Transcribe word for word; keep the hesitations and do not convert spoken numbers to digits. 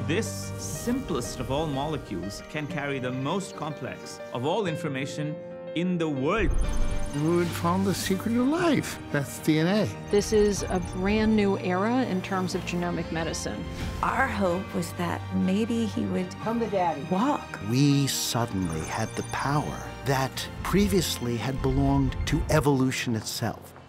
this simplest of all molecules can carry the most complex of all information in the world. We would found the secret of life. That's D N A. This is a brand new era in terms of genomic medicine. Our hope was that maybe he would Come to daddy. walk. We suddenly had the power that previously had belonged to evolution itself.